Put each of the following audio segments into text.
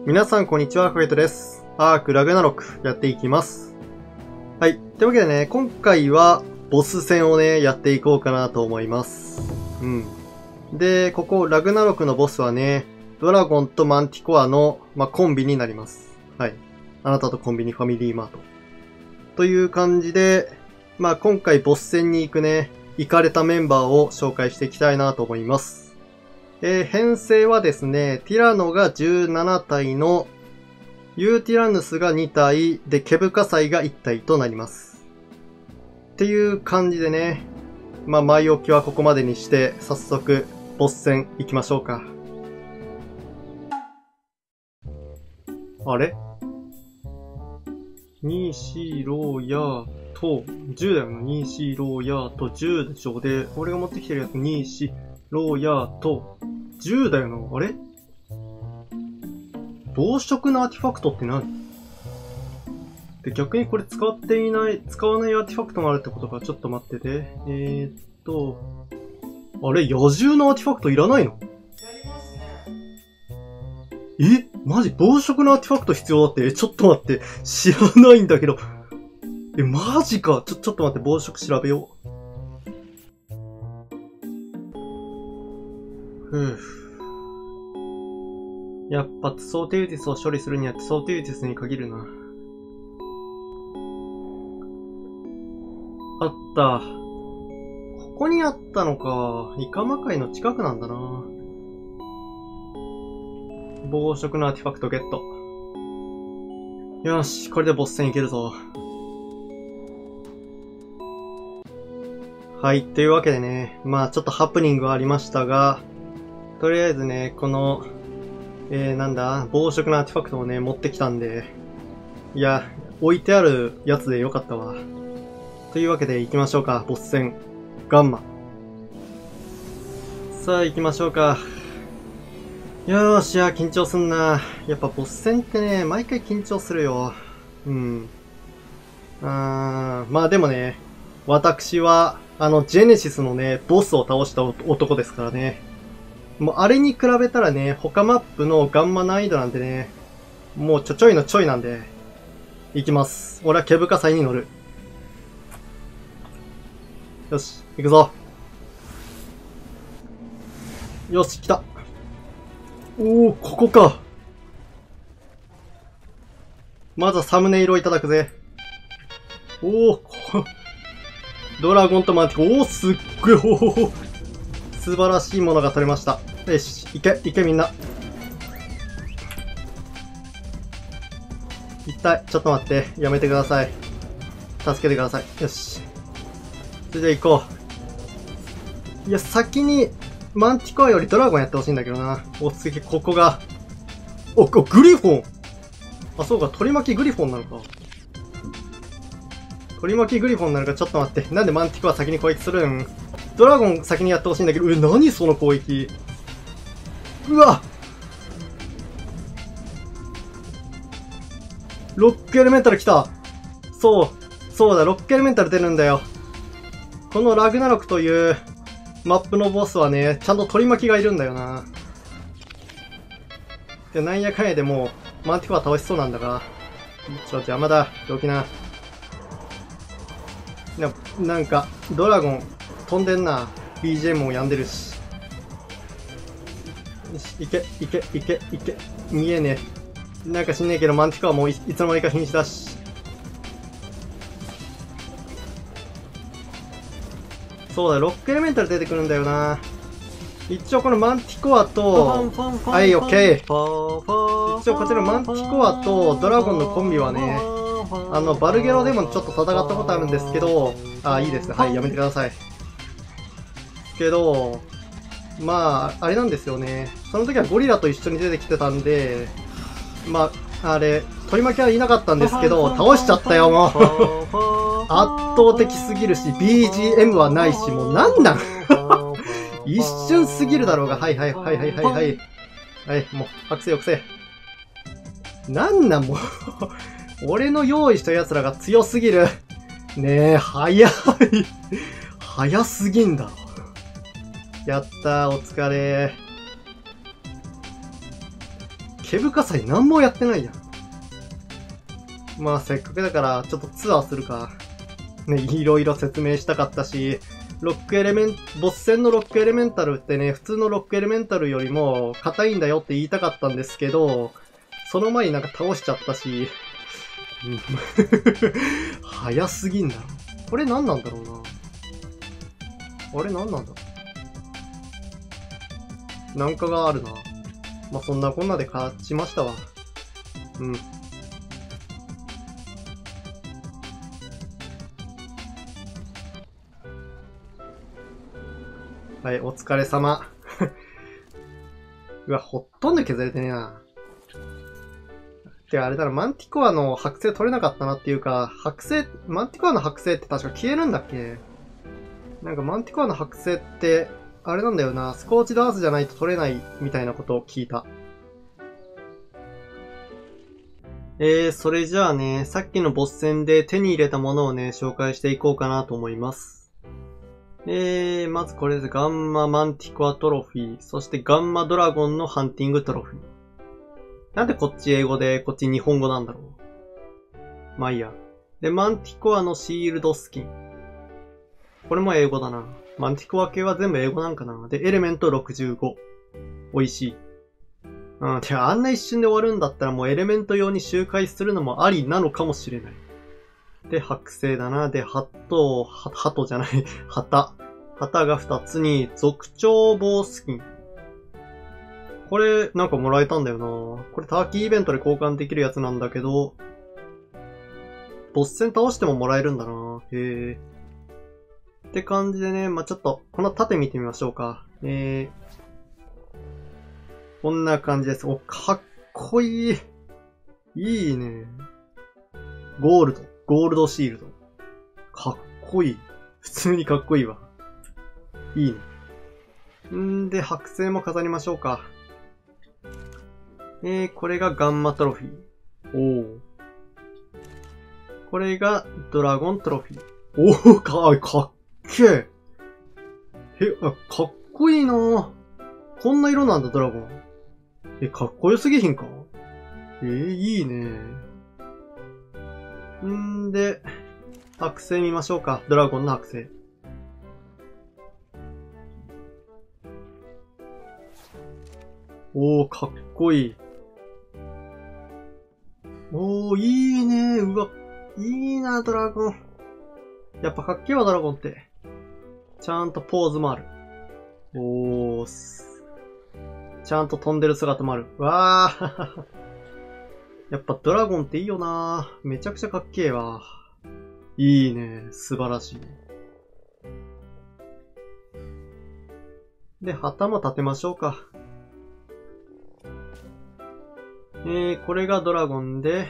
皆さんこんにちは、フェイトです。アークラグナロクやっていきます。はい。というわけでね、今回はボス戦をね、やっていこうかなと思います。で、ここラグナロクのボスはね、ドラゴンとマンティコアの、コンビになります。はい。あなたとコンビニファミリーマート。という感じで、今回ボス戦に行くね、行かれたメンバーを紹介していきたいなと思います。編成はですね、ティラノが17体の、ユーティラヌスが2体、で、ケブカサイが1体となります。っていう感じでね、前置きはここまでにして、早速、ボス戦行きましょうか。あれニーシーローヤーと、10だよな。ニーシーローヤーと10でしょ。で、俺が持ってきてるやつ、ニーシーローヤーと、10だよな。あれ暴食のアーティファクトって何で、逆にこれ使わないアーティファクトもあるってことか。ちょっと待ってて。あれ野獣のアーティファクトいらないの？マジ暴食のアーティファクト必要だって。ちょっと待って。知らないんだけど。マジか。ちょっと待って。暴食調べよう。やっぱ、ソーテウティスを処理するにはソーテウティスに限るな。あった。ここにあったのか。イカマカイの近くなんだな。暴食のアーティファクトゲット。よし、これでボス戦いけるぞ。はい、というわけでね、ちょっとハプニングはありましたが、とりあえずね、この、暴食のアーティファクトをね、持ってきたんで、いや、置いてあるやつでよかったわ。というわけで行きましょうか、ボス戦。ガンマ。さあ行きましょうか。よーし、緊張すんな。やっぱボス戦ってね、毎回緊張するよ。でもね、私は、ジェネシスのね、ボスを倒した男ですからね。もうあれに比べたらね、他マップのガンマ難易度なんてね、もうちょいのちょいなんで、行きます。俺は毛深さに乗る。よし、行くぞ。よし、来た。おー、ここか。まずはサムネイルをいただくぜ。おー、ドラゴンとマンティコ。おー、すっごい、おー。素晴らしいものが取れました。よし、行けみんな。痛い。ちょっと待って。やめてください。助けてください。よし。それでは行こう。いや、先に、マンティコアよりドラゴンやってほしいんだけどな。次、ここが。グリフォン！あ、そうか、取り巻きグリフォンなのか。取り巻きグリフォンなのか、ちょっと待って。なんでマンティコア先に攻撃するん？ドラゴン先にやってほしいんだけど、何その攻撃。うわ！ロックエレメンタル来た。そうだ、ロックエレメンタル出るんだよ。このラグナロクというマップのボスはね、ちゃんと取り巻きがいるんだよな。で、なんやかんやでもう、マンティコは倒しそうなんだが。邪魔だ。どきな。なんか、ドラゴン、飛んでんな。BGM も病んでるし。よし、いけ。見えねえ。なんか知んねえけど、マンティコはもういつの間にか瀕死だし。そうだ、ロックエレメンタル出てくるんだよな。一応このマンティコアと、はい、オッケー。一応こちらマンティコアとドラゴンのコンビはね、バルゲロでもちょっと戦ったことあるんですけど、いいですね。はい、やめてください。けど、あれなんですよね。その時はゴリラと一緒に出てきてたんで、あれ、取り巻きはいなかったんですけど、倒しちゃったよ、もう。圧倒的すぎるし、BGM はないし、もうなんなん一瞬すぎるだろうが、はい。はい、もう、白せ。なんなんもう。俺の用意した奴らが強すぎる。ねえ、早すぎんだろ。やったー、お疲れー。 毛深さに何もやってないやん。まあせっかくだからちょっとツアーするか。ね、いろいろ説明したかったし、ボス戦のロックエレメンタルってね、普通のロックエレメンタルよりも硬いんだよって言いたかったんですけど、その前になんか倒しちゃったし、早すぎんだろ。これ何なんだろうな。あれ何なんだろう。なんかがあるな。まあ、そんなこんなで勝ちましたわ。うん。はい、お疲れ様。うわ、ほとんど削れてねえな。てかあれだな、マンティコアの剥製取れなかったなっていうか、マンティコアの剥製って確か消えるんだっけ？なんかマンティコアの剥製って、あれなんだよな、スコーチダースじゃないと取れないみたいなことを聞いた。それじゃあね、さっきのボス戦で手に入れたものをね、紹介していこうかなと思います。まずこれです。ガンママンティコアトロフィー、そしてガンマドラゴンのハンティングトロフィー。なんでこっち英語でこっち日本語なんだろう。まあいいや。で、マンティコアのシールドスキン。これも英語だな。マンティコア系は全部英語なんかな。で、エレメント65。美味しい。てかあんな一瞬で終わるんだったらもうエレメント用に周回するのもありなのかもしれない。で、剥製だな。で、鳩じゃない。旗が2つに、族長棒スキン。これ、なんかもらえたんだよな。これターキーイベントで交換できるやつなんだけど、ボス戦倒してももらえるんだな。へえ。って感じでね、まあ、ちょっと、この盾見てみましょうか。こんな感じです。お、かっこいい。いいね。ゴールドシールド。かっこいい。普通にかっこいいわ。いいね。んで、剥製も飾りましょうか。これがガンマトロフィー。おー。これがドラゴントロフィー。おー、かっけえ。かっこいいなぁ。こんな色なんだ、ドラゴン。かっこよすぎひんか？いいね。んで、剥製見ましょうか。ドラゴンの剥製。おー、かっこいい。おー、いいね。うわ、いいな、ドラゴン。やっぱかっけえわ、ドラゴンって。ちゃんとポーズもある。おー、ちゃんと飛んでる姿もある。わー。やっぱドラゴンっていいよな。めちゃくちゃかっけえわ。いいね。素晴らしい。で、旗も立てましょうか。これがドラゴンで、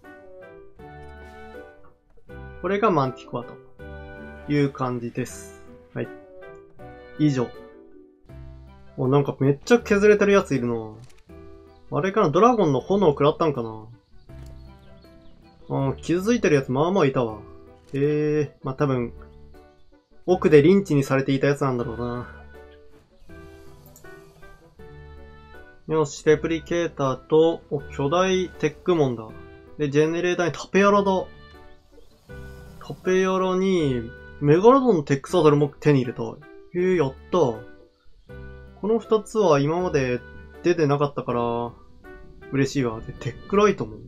これがマンティコアという感じです。はい。以上。お、なんかめっちゃ削れてるやついるな。あれかな、ドラゴンの炎を食らったんかな。傷ついてるやつまあまあいたわ。まあ多分、奥でリンチにされていたやつなんだろうな。よし、レプリケーターと、巨大テックモンだ。で、ジェネレーターにタペヤラだ。タペヤラに、メガロドンのテックサードルも手に入れた。やった。この二つは今まで出てなかったから、嬉しいわ。で、テックライトも、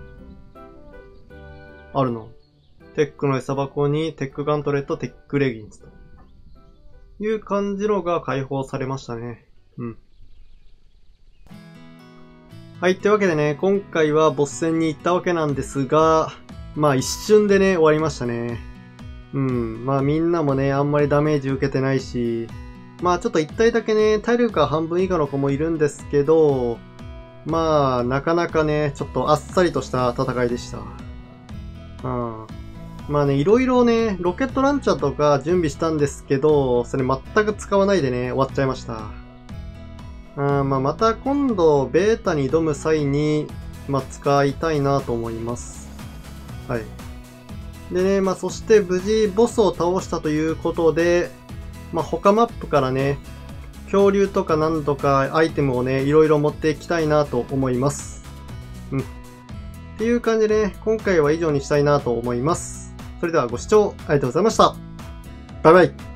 あるの。テックの餌箱に、テックガントレット、テックレギンスと。いう感じのが解放されましたね。うん。はい、というわけでね、今回はボス戦に行ったわけなんですが、まあ一瞬でね、終わりましたね。まあみんなもね、あんまりダメージ受けてないし、まあちょっと一体だけね、体力が半分以下の子もいるんですけど、まあなかなかね、ちょっとあっさりとした戦いでした。まあね、いろいろね、ロケットランチャーとか準備したんですけど、それ全く使わないでね、終わっちゃいました。まあまた今度、ベータに挑む際に、まあ使いたいなと思います。はい。でね、まあそして無事ボスを倒したということで、まあ他マップからね、 恐竜とかなんとかアイテムをね、いろいろ持っていきたいなと思います。っていう感じでね、今回は以上にしたいなと思います。それではご視聴ありがとうございました。バイバイ。